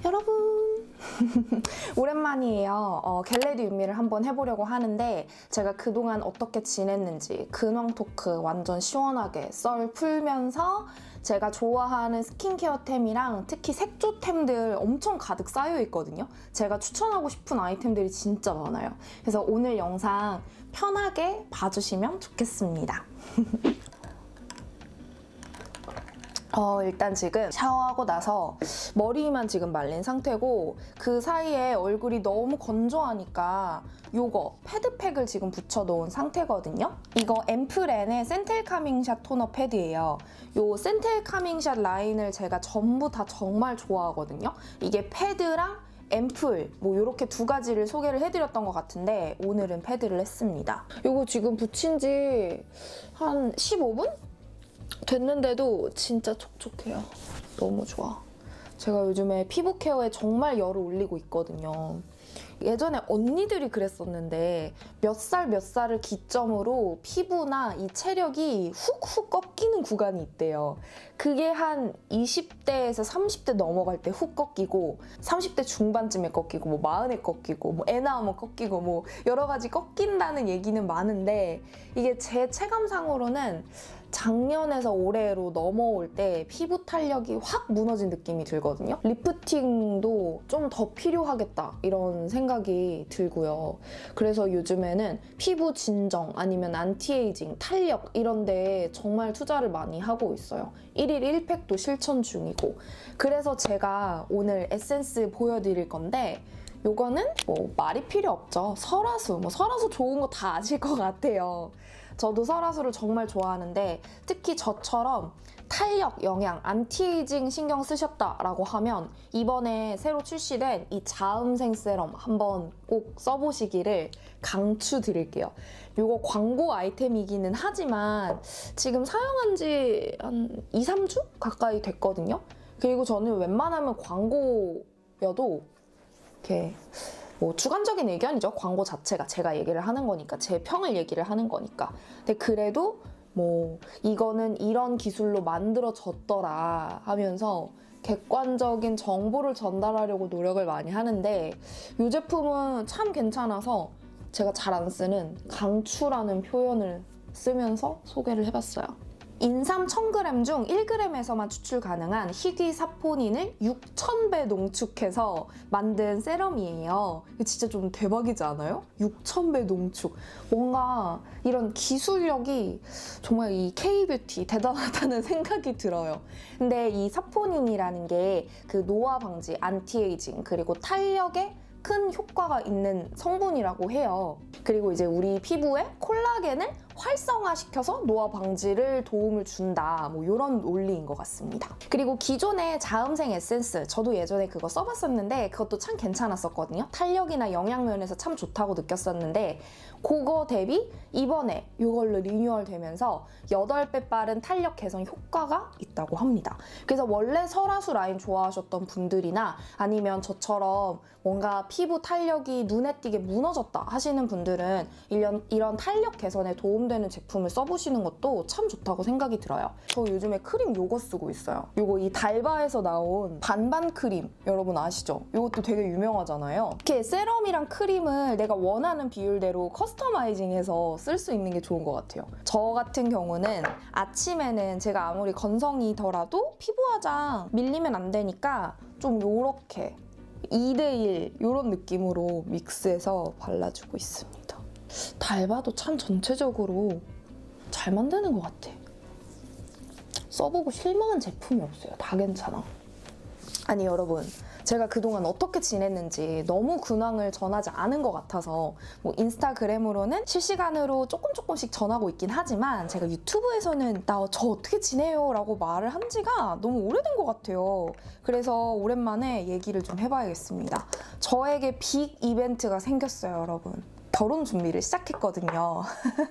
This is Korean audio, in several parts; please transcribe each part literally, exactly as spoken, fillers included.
여러분 오랜만이에요. 어, 겟레디 윤미를 한번 해보려고 하는데 제가 그동안 어떻게 지냈는지 근황 토크 완전 시원하게 썰 풀면서 제가 좋아하는 스킨케어템이랑 특히 색조템들 엄청 가득 쌓여있거든요. 제가 추천하고 싶은 아이템들이 진짜 많아요. 그래서 오늘 영상 편하게 봐주시면 좋겠습니다. 어, 일단 지금 샤워하고 나서 머리만 지금 말린 상태고 그 사이에 얼굴이 너무 건조하니까 요거 패드팩을 지금 붙여놓은 상태거든요. 이거 앰플앤의 센텔 카밍샷 토너 패드예요. 요 센텔 카밍샷 라인을 제가 전부 다 정말 좋아하거든요. 이게 패드랑 앰플 뭐 이렇게 두 가지를 소개를 해드렸던 것 같은데 오늘은 패드를 했습니다. 요거 지금 붙인 지 한 십오 분? 됐는데도 진짜 촉촉해요. 너무 좋아. 제가 요즘에 피부 케어에 정말 열을 올리고 있거든요. 예전에 언니들이 그랬었는데 몇 살 몇 살을 기점으로 피부나 이 체력이 훅훅 꺾이는 구간이 있대요. 그게 한 이십 대에서 삼십 대 넘어갈 때 훅 꺾이고 삼십 대 중반쯤에 꺾이고 뭐 마흔에 꺾이고 뭐 애 낳으면 꺾이고 뭐 여러 가지 꺾인다는 얘기는 많은데 이게 제 체감상으로는 작년에서 올해로 넘어올 때 피부 탄력이 확 무너진 느낌이 들거든요. 리프팅도 좀 더 필요하겠다 이런 생각이 들고요. 그래서 요즘에는 피부 진정 아니면 안티에이징, 탄력 이런 데에 정말 투자를 많이 하고 있어요. 일일 일 팩도 실천 중이고. 그래서 제가 오늘 에센스 보여드릴 건데 요거는 뭐 말이 필요 없죠. 설화수, 뭐 설화수 좋은 거 다 아실 것 같아요. 저도 설화수를 정말 좋아하는데 특히 저처럼 탄력, 영양, 안티에이징 신경 쓰셨다라고 하면 이번에 새로 출시된 이 자음생 세럼 한번 꼭 써보시기를 강추드릴게요. 이거 광고 아이템이기는 하지만 지금 사용한 지 한 이, 삼 주 가까이 됐거든요. 그리고 저는 웬만하면 광고여도 이렇게 뭐 주관적인 의견이죠. 광고 자체가 제가 얘기를 하는 거니까 제 평을 얘기를 하는 거니까. 근데 그래도 뭐 이거는 이런 기술로 만들어졌더라 하면서 객관적인 정보를 전달하려고 노력을 많이 하는데 이 제품은 참 괜찮아서 제가 잘 안 쓰는 강추라는 표현을 쓰면서 소개를 해봤어요. 인삼 천 그램 중 일 그램에서만 추출 가능한 희귀 사포닌을 육천 배 농축해서 만든 세럼이에요. 이거 진짜 좀 대박이지 않아요? 육천 배 농축. 뭔가 이런 기술력이 정말 이 K-뷰티 대단하다는 생각이 들어요. 근데 이 사포닌이라는 게 그 노화 방지, 안티에이징, 그리고 탄력에 큰 효과가 있는 성분이라고 해요. 그리고 이제 우리 피부에 콜라겐을 활성화시켜서 노화 방지를 도움을 준다. 뭐 이런 논리인 것 같습니다. 그리고 기존의 자음생 에센스, 저도 예전에 그거 써봤었는데 그것도 참 괜찮았었거든요. 탄력이나 영양 면에서 참 좋다고 느꼈었는데 그거 대비 이번에 이걸로 리뉴얼 되면서 여덟 배 빠른 탄력 개선 효과가 있다고 합니다. 그래서 원래 설화수 라인 좋아하셨던 분들이나 아니면 저처럼 뭔가 피부 탄력이 눈에 띄게 무너졌다 하시는 분들은 이런, 이런 탄력 개선에 도움되는 제품을 써보시는 것도 참 좋다고 생각이 들어요. 저 요즘에 크림 요거 쓰고 있어요. 요거 이 달바에서 나온 반반 크림 여러분 아시죠? 요것도 되게 유명하잖아요. 이렇게 세럼이랑 크림을 내가 원하는 비율대로 커스터마이징해서 쓸 수 있는 게 좋은 것 같아요. 저 같은 경우는 아침에는 제가 아무리 건성이더라도 피부 화장 밀리면 안 되니까 좀 요렇게 이 대 일 이런 느낌으로 믹스해서 발라주고 있습니다. 달바도 참 전체적으로 잘 만드는 것 같아. 써보고 실망한 제품이 없어요. 다 괜찮아. 아니 여러분, 제가 그동안 어떻게 지냈는지 너무 근황을 전하지 않은 것 같아서 뭐 인스타그램으로는 실시간으로 조금 조금씩 전하고 있긴 하지만 제가 유튜브에서는 나 저 어떻게 지내요? 라고 말을 한 지가 너무 오래된 것 같아요. 그래서 오랜만에 얘기를 좀 해봐야겠습니다. 저에게 빅 이벤트가 생겼어요, 여러분. 결혼 준비를 시작했거든요.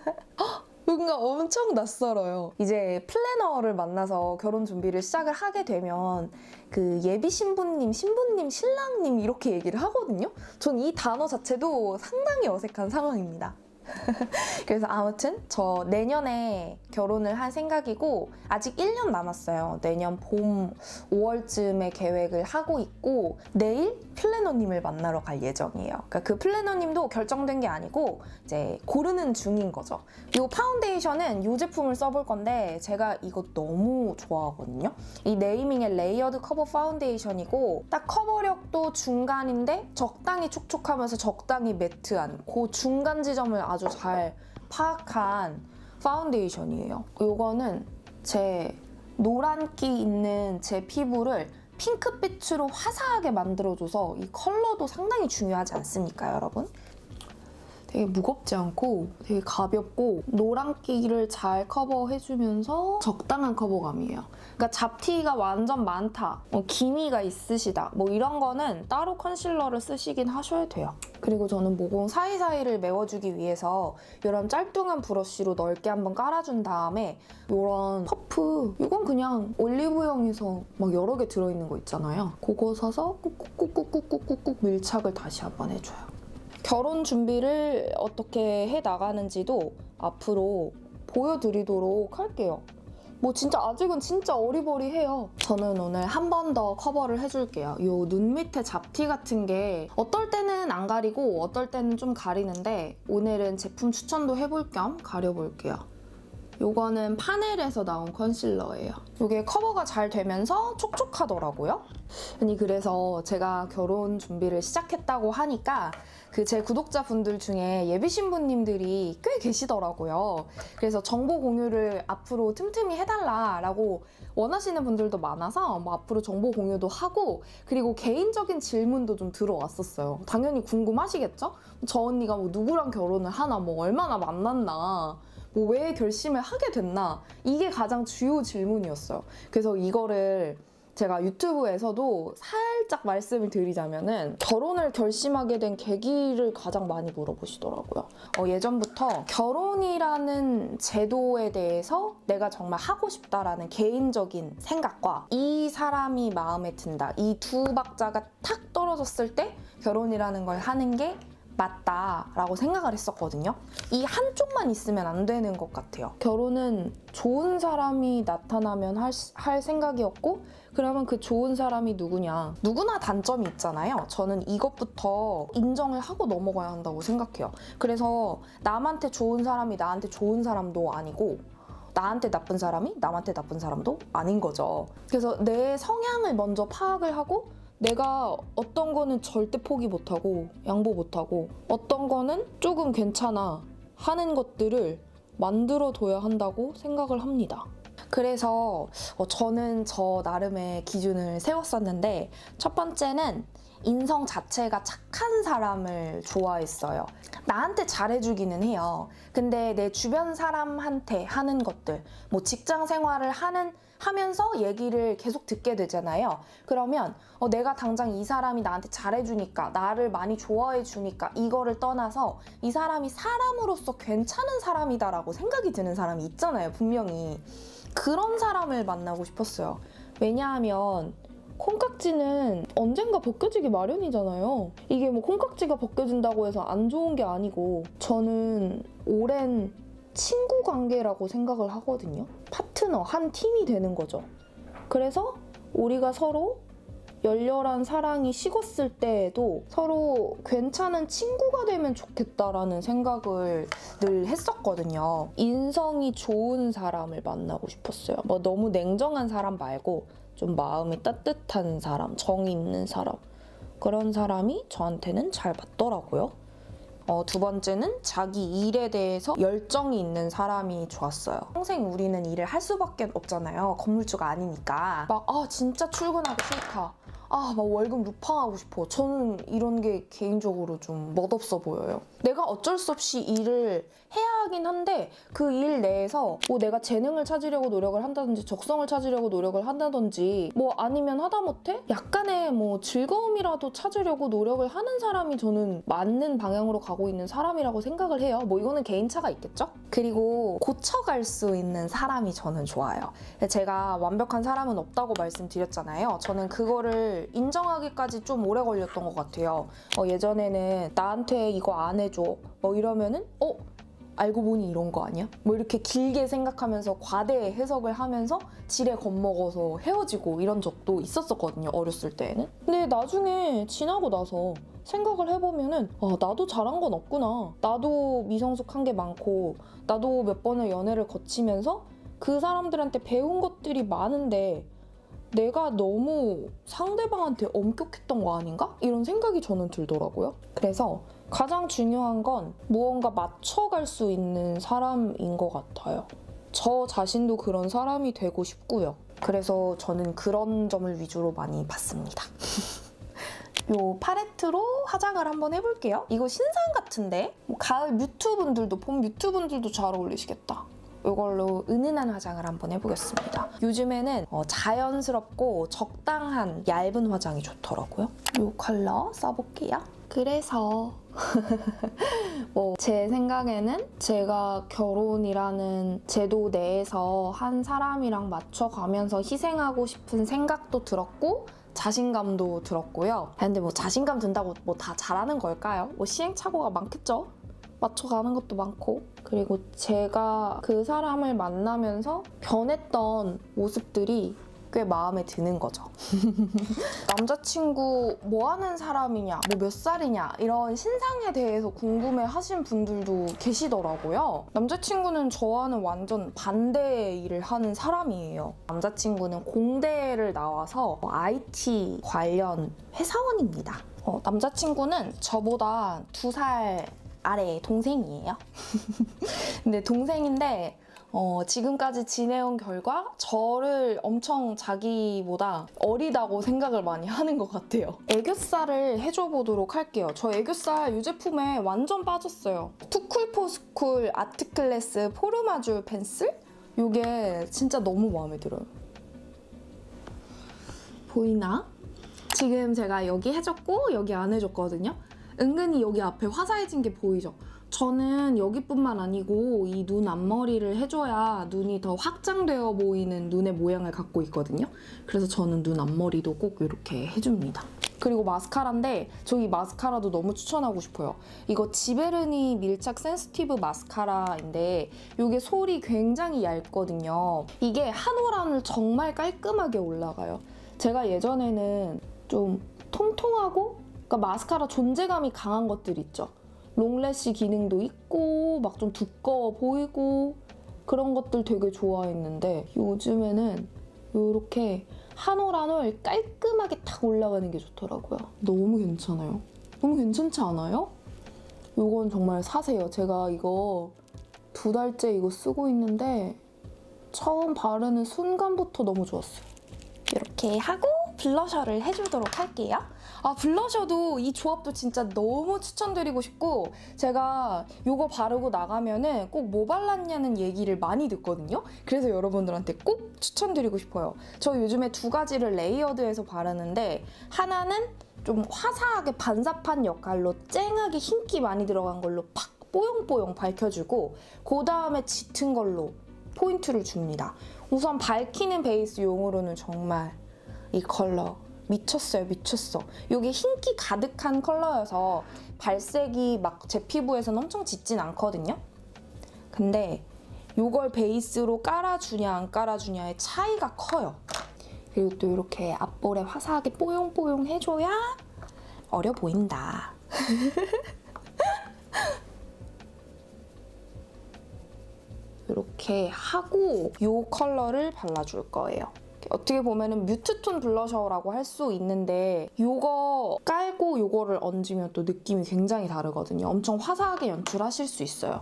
뭔가 엄청 낯설어요. 이제 플래너를 만나서 결혼 준비를 시작을 하게 되면 그 예비 신부님, 신부님, 신랑님 이렇게 얘기를 하거든요. 전 이 단어 자체도 상당히 어색한 상황입니다. 그래서 아무튼 저 내년에 결혼을 할 생각이고 아직 일 년 남았어요. 내년 봄 오월쯤에 계획을 하고 있고 내일 플래너님을 만나러 갈 예정이에요. 그러니까 그 플래너님도 결정된 게 아니고 이제 고르는 중인 거죠. 이 파운데이션은 이 제품을 써볼 건데 제가 이거 너무 좋아하거든요. 이 네이밍의 레이어드 커버 파운데이션이고 딱 커버력도 중간인데 적당히 촉촉하면서 적당히 매트한 그 중간 지점을 아주 잘 파악한 파운데이션이에요. 이거는 제 노란기 있는 제 피부를 핑크빛으로 화사하게 만들어줘서 이 컬러도 상당히 중요하지 않습니까, 여러분? 되게 무겁지 않고 되게 가볍고 노란기를 잘 커버해주면서 적당한 커버감이에요. 그러니까 잡티가 완전 많다, 뭐 기미가 있으시다 뭐 이런 거는 따로 컨실러를 쓰시긴 하셔야 돼요. 그리고 저는 모공 사이사이를 메워주기 위해서 이런 짤뚱한 브러쉬로 넓게 한번 깔아준 다음에 이런 퍼프, 이건 그냥 올리브영에서 막 여러 개 들어있는 거 있잖아요. 그거 사서 꾹꾹꾹꾹꾹꾹꾹 밀착을 다시 한번 해줘요. 결혼 준비를 어떻게 해 나가는지도 앞으로 보여드리도록 할게요. 뭐 진짜 아직은 진짜 어리버리해요. 저는 오늘 한 번 더 커버를 해줄게요. 이 눈 밑에 잡티 같은 게 어떨 때는 안 가리고 어떨 때는 좀 가리는데 오늘은 제품 추천도 해볼 겸 가려볼게요. 이거는 파넬에서 나온 컨실러예요. 이게 커버가 잘 되면서 촉촉하더라고요. 아니 그래서 제가 결혼 준비를 시작했다고 하니까 그 제 구독자분들 중에 예비 신부님들이 꽤 계시더라고요. 그래서 정보 공유를 앞으로 틈틈이 해달라라고 원하시는 분들도 많아서 뭐 앞으로 정보 공유도 하고 그리고 개인적인 질문도 좀 들어왔었어요. 당연히 궁금하시겠죠? 저 언니가 뭐 누구랑 결혼을 하나, 뭐 얼마나 만났나, 뭐 왜 결심을 하게 됐나, 이게 가장 주요 질문이었어요. 그래서 이거를 제가 유튜브에서도 살짝 말씀을 드리자면은 결혼을 결심하게 된 계기를 가장 많이 물어보시더라고요. 어, 예전부터 결혼이라는 제도에 대해서 내가 정말 하고 싶다라는 개인적인 생각과 이 사람이 마음에 든다, 이 두 박자가 탁 떨어졌을 때 결혼이라는 걸 하는 게 맞다라고 생각을 했었거든요. 이 한쪽만 있으면 안 되는 것 같아요. 결혼은 좋은 사람이 나타나면 할, 할 생각이었고 그러면 그 좋은 사람이 누구냐. 누구나 단점이 있잖아요. 저는 이것부터 인정을 하고 넘어가야 한다고 생각해요. 그래서 남한테 좋은 사람이 나한테 좋은 사람도 아니고 나한테 나쁜 사람이 남한테 나쁜 사람도 아닌 거죠. 그래서 내 성향을 먼저 파악을 하고 내가 어떤 거는 절대 포기 못하고 양보 못하고 어떤 거는 조금 괜찮아 하는 것들을 만들어둬야 한다고 생각을 합니다. 그래서 저는 저 나름의 기준을 세웠었는데 첫 번째는 인성 자체가 착한 사람을 좋아했어요. 나한테 잘해주기는 해요. 근데 내 주변 사람한테 하는 것들, 뭐 직장 생활을 하는 하면서 얘기를 계속 듣게 되잖아요. 그러면 어, 내가 당장 이 사람이 나한테 잘해주니까, 나를 많이 좋아해주니까 이거를 떠나서 이 사람이 사람으로서 괜찮은 사람이다라고 생각이 드는 사람이 있잖아요, 분명히. 그런 사람을 만나고 싶었어요. 왜냐하면 콩깍지는 언젠가 벗겨지기 마련이잖아요. 이게 뭐 콩깍지가 벗겨진다고 해서 안 좋은 게 아니고 저는 오랜 친구 관계라고 생각을 하거든요. 파트너, 한 팀이 되는 거죠. 그래서 우리가 서로 열렬한 사랑이 식었을 때에도 서로 괜찮은 친구가 되면 좋겠다라는 생각을 늘 했었거든요. 인성이 좋은 사람을 만나고 싶었어요. 뭐 너무 냉정한 사람 말고 좀 마음이 따뜻한 사람, 정이 있는 사람, 그런 사람이 저한테는 잘 맞더라고요. 어, 두 번째는 자기 일에 대해서 열정이 있는 사람이 좋았어요. 평생 우리는 일을 할 수밖에 없잖아요. 건물주가 아니니까. 막 아 진짜 출근하기 싫다. 아, 막 월급 루팡하고 싶어. 저는 이런 게 개인적으로 좀 멋없어 보여요. 내가 어쩔 수 없이 일을 해야 하긴 한데 그 일 내에서 뭐 내가 재능을 찾으려고 노력을 한다든지 적성을 찾으려고 노력을 한다든지 뭐 아니면 하다못해 약간의 뭐 즐거움이라도 찾으려고 노력을 하는 사람이 저는 맞는 방향으로 가고 있는 사람이라고 생각을 해요. 뭐 이거는 개인차가 있겠죠? 그리고 고쳐갈 수 있는 사람이 저는 좋아요. 제가 완벽한 사람은 없다고 말씀드렸잖아요. 저는 그거를 인정하기까지 좀 오래 걸렸던 것 같아요. 어, 예전에는 나한테 이거 안 해줘 뭐 이러면은 어? 알고 보니 이런 거 아니야? 뭐 이렇게 길게 생각하면서 과대 해석을 하면서 지레 겁먹어서 헤어지고 이런 적도 있었었거든요, 어렸을 때에는. 근데 나중에 지나고 나서 생각을 해보면은 아, 나도 잘한 건 없구나. 나도 미성숙한 게 많고 나도 몇 번의 연애를 거치면서 그 사람들한테 배운 것들이 많은데 내가 너무 상대방한테 엄격했던 거 아닌가? 이런 생각이 저는 들더라고요. 그래서 가장 중요한 건 무언가 맞춰갈 수 있는 사람인 것 같아요. 저 자신도 그런 사람이 되고 싶고요. 그래서 저는 그런 점을 위주로 많이 봤습니다. 요 팔레트로 화장을 한번 해볼게요. 이거 신상 같은데? 뭐 가을 뮤트 분들도, 봄 뮤트 분들도 잘 어울리시겠다. 이걸로 은은한 화장을 한번 해보겠습니다. 요즘에는 어, 자연스럽고 적당한 얇은 화장이 좋더라고요. 이 컬러 써볼게요. 그래서 뭐 제 생각에는 제가 결혼이라는 제도 내에서 한 사람이랑 맞춰가면서 희생하고 싶은 생각도 들었고 자신감도 들었고요. 근데 뭐 자신감 든다고 뭐 다 잘하는 걸까요? 뭐 시행착오가 많겠죠? 맞춰가는 것도 많고. 그리고 제가 그 사람을 만나면서 변했던 모습들이 꽤 마음에 드는 거죠. 남자친구 뭐 하는 사람이냐, 뭐 몇 살이냐 이런 신상에 대해서 궁금해 하신 분들도 계시더라고요. 남자친구는 저와는 완전 반대의 일을 하는 사람이에요. 남자친구는 공대를 나와서 아이티 관련 회사원입니다. 어, 남자친구는 저보다 두 살 아래 동생이에요. 근데 동생인데 어, 지금까지 지내온 결과 저를 엄청 자기보다 어리다고 생각을 많이 하는 것 같아요. 애교살을 해줘보도록 할게요. 저 애교살 이 제품에 완전 빠졌어요. 투쿨포스쿨 아트클래스 포르마줄 펜슬? 이게 진짜 너무 마음에 들어요. 보이나? 지금 제가 여기 해줬고 여기 안 해줬거든요. 은근히 여기 앞에 화사해진 게 보이죠? 저는 여기뿐만 아니고 이 눈 앞머리를 해줘야 눈이 더 확장되어 보이는 눈의 모양을 갖고 있거든요. 그래서 저는 눈 앞머리도 꼭 이렇게 해줍니다. 그리고 마스카라인데 저 이 마스카라도 너무 추천하고 싶어요. 이거 지베르니 밀착 센시티브 마스카라인데 이게 솔이 굉장히 얇거든요. 이게 한 올 한 올 정말 깔끔하게 올라가요. 제가 예전에는 좀 통통하고 그러니까 마스카라 존재감이 강한 것들 있죠. 롱래쉬 기능도 있고 막 좀 두꺼워 보이고 그런 것들 되게 좋아했는데 요즘에는 이렇게 한 올 한 올 깔끔하게 탁 올라가는 게 좋더라고요. 너무 괜찮아요. 너무 괜찮지 않아요? 이건 정말 사세요. 제가 이거 두 달째 이거 쓰고 있는데 처음 바르는 순간부터 너무 좋았어요. 이렇게 하고 블러셔를 해주도록 할게요. 아, 블러셔도 이 조합도 진짜 너무 추천드리고 싶고 제가 이거 바르고 나가면은 꼭 뭐 발랐냐는 얘기를 많이 듣거든요. 그래서 여러분들한테 꼭 추천드리고 싶어요. 저 요즘에 두 가지를 레이어드해서 바르는데 하나는 좀 화사하게 반사판 역할로 쨍하게 흰기 많이 들어간 걸로 팍 뽀용뽀용 밝혀주고 그 다음에 짙은 걸로 포인트를 줍니다. 우선 밝히는 베이스용으로는 정말 이 컬러 미쳤어요, 미쳤어. 이게 흰기 가득한 컬러여서 발색이 막 제 피부에서는 엄청 짙진 않거든요. 근데 이걸 베이스로 깔아주냐 안 깔아주냐의 차이가 커요. 그리고 또 이렇게 앞볼에 화사하게 뽀용뽀용 해줘야 어려 보인다. 이렇게 하고 이 컬러를 발라줄 거예요. 어떻게 보면은 뮤트톤 블러셔라고 할 수 있는데 이거 깔고 이거를 얹으면 또 느낌이 굉장히 다르거든요. 엄청 화사하게 연출하실 수 있어요.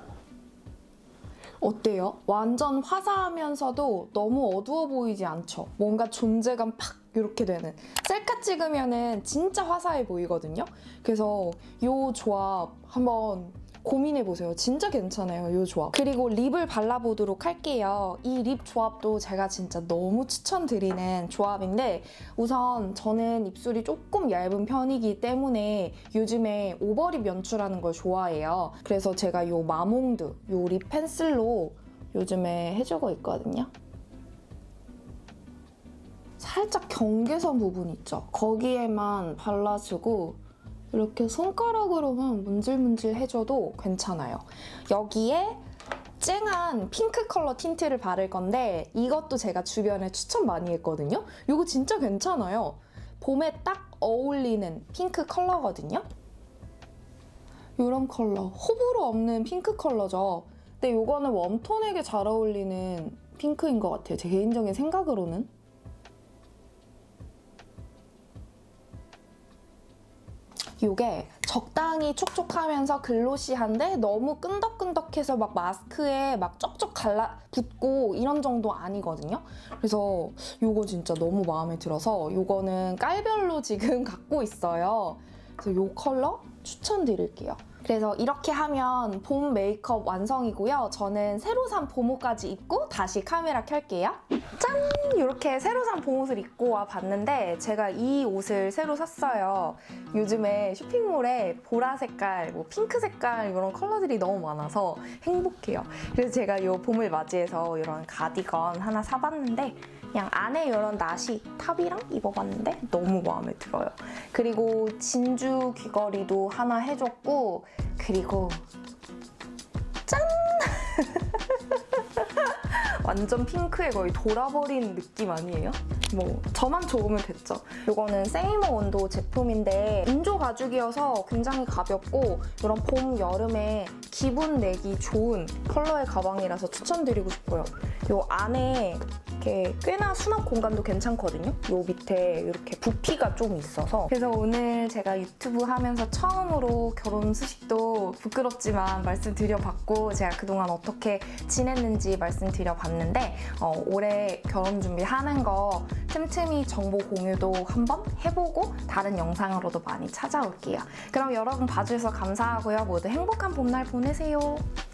어때요? 완전 화사하면서도 너무 어두워 보이지 않죠? 뭔가 존재감 팍 이렇게 되는. 셀카 찍으면은 진짜 화사해 보이거든요? 그래서 이 조합 한번 고민해보세요. 진짜 괜찮아요, 이 조합. 그리고 립을 발라보도록 할게요. 이 립 조합도 제가 진짜 너무 추천드리는 조합인데 우선 저는 입술이 조금 얇은 편이기 때문에 요즘에 오버립 연출하는 걸 좋아해요. 그래서 제가 이 마몽드, 이 립 펜슬로 요즘에 해주고 있거든요. 살짝 경계선 부분 있죠? 거기에만 발라주고 이렇게 손가락으로만 문질문질 해줘도 괜찮아요. 여기에 쨍한 핑크 컬러 틴트를 바를 건데 이것도 제가 주변에 추천 많이 했거든요. 이거 진짜 괜찮아요. 봄에 딱 어울리는 핑크 컬러거든요. 이런 컬러, 호불호 없는 핑크 컬러죠. 근데 이거는 웜톤에게 잘 어울리는 핑크인 것 같아요. 제 개인적인 생각으로는. 이게 적당히 촉촉하면서 글로시한데 너무 끈덕끈덕해서 막 마스크에 막 쪽쪽 갈라 붙고 이런 정도 아니거든요. 그래서 이거 진짜 너무 마음에 들어서 이거는 깔별로 지금 갖고 있어요. 그래서 이 컬러 추천드릴게요. 그래서 이렇게 하면 봄 메이크업 완성이고요. 저는 새로 산 봄옷까지 입고 다시 카메라 켤게요. 짠! 이렇게 새로 산 봄옷을 입고 와봤는데 제가 이 옷을 새로 샀어요. 요즘에 쇼핑몰에 보라 색깔, 뭐 핑크 색깔 이런 컬러들이 너무 많아서 행복해요. 그래서 제가 이 봄을 맞이해서 이런 가디건 하나 사봤는데 그냥 안에 이런 나시 탑이랑 입어봤는데 너무 마음에 들어요. 그리고 진주 귀걸이도 하나 해줬고 그리고 짠! 완전 핑크에 거의 돌아버린 느낌 아니에요? 뭐 저만 좋으면 됐죠. 이거는 세이모 온도 제품인데 인조 가죽이어서 굉장히 가볍고 이런 봄, 여름에 기분 내기 좋은 컬러의 가방이라서 추천드리고 싶어요. 이 안에 이렇게 꽤나 수납 공간도 괜찮거든요. 이 밑에 이렇게 부피가 좀 있어서. 그래서 오늘 제가 유튜브 하면서 처음으로 결혼 소식도 부끄럽지만 말씀드려봤고 제가 그동안 어떻게 지냈는지 말씀드려봤는데 어, 올해 결혼 준비하는 거 틈틈이 정보 공유도 한번 해보고 다른 영상으로도 많이 찾아올게요. 그럼 여러분 봐주셔서 감사하고요. 모두 행복한 봄날 보내세요.